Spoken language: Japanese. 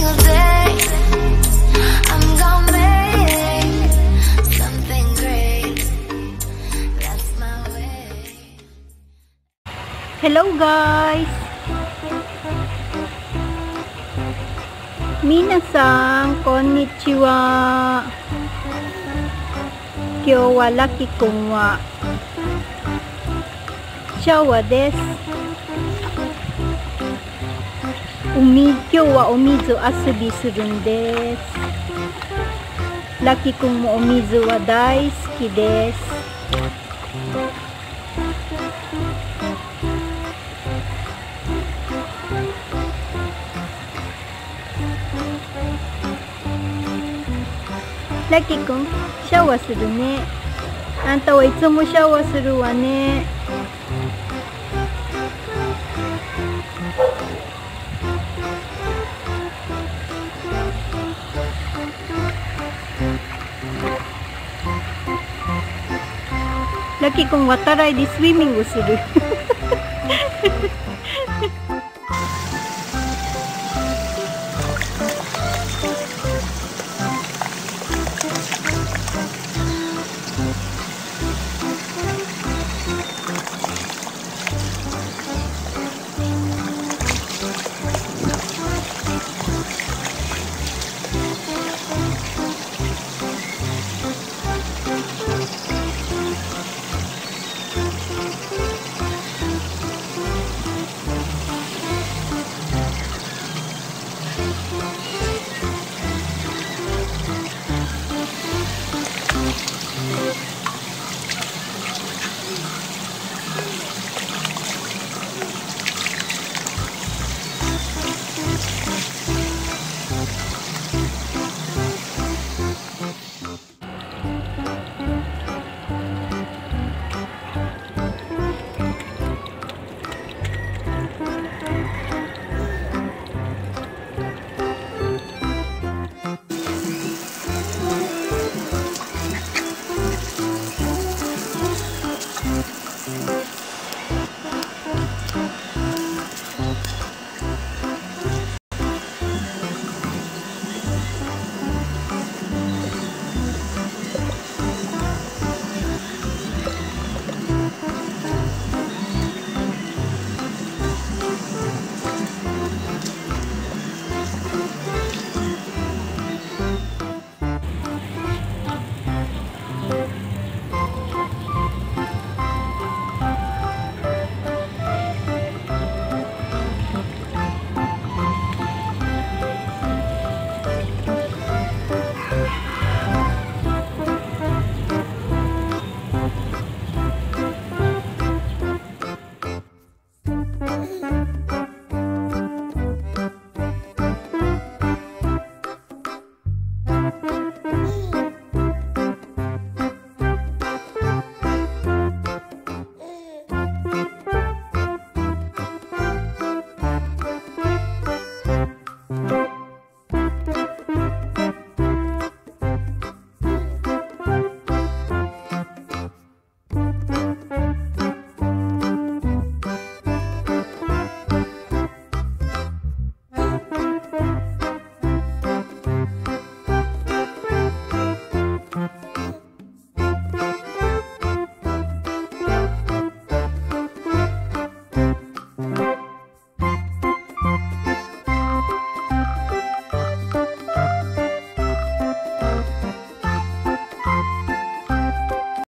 single day. I'm gonna make something great. That's my way. Hello guys! 皆さん、こんにちは。今日はラキくんはシャワーです。今日はお水遊びするんです。ラキくんもお水は大好きです。ラキくん、シャワーするね。あんたはいつもシャワーするわね。ラキくんはたらいでスイミングする。